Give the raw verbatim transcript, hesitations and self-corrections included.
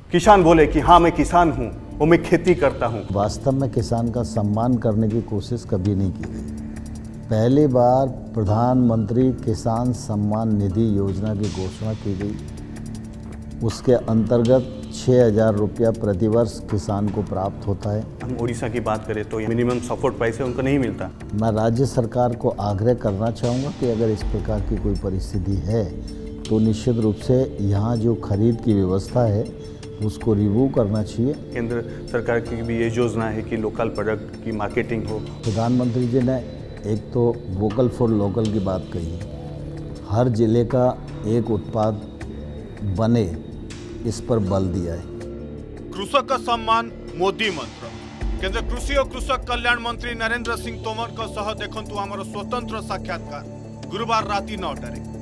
किसान बोले कि हाँ मैं किसान हूँ, वो मैं खेती करता हूँ। वास्तव में किसान का सम्मान करने की कोशिश कभी नहीं की गई। पहली बार प्रधानमंत्री किसान सम्मान निधि योजना की घोषणा की गई। उसके अंतर्गत छः हज़ार रुपया प्रतिवर्ष किसान को प्राप्त होता है। हम उड़ीसा की बात करें तो मिनिमम सपोर्ट प्राइस है उनको नहीं मिलता। मैं राज्य सरकार को आग्रह करना चाहूँगा कि अगर इस प्रकार की कोई परिस्थिति है तो निश्चित रूप से यहाँ जो खरीद की व्यवस्था है उसको रिव्यू करना चाहिए। केंद्र सरकार की भी ये योजना है कि लोकल प्रोडक्ट की मार्केटिंग हो। प्रधानमंत्री जी ने एक तो वोकल फॉर लोकल की बात कही है, हर जिले का एक उत्पाद बने, इस पर बल दिया है। कृषक सम्मान मोदी मंत्र। केंद्र कृषि और कृषक कल्याण मंत्री नरेंद्र सिंह तोमर को सह देखंतु आमर स्वतंत्र साक्षात्कार गुरुवार राति नौटारे।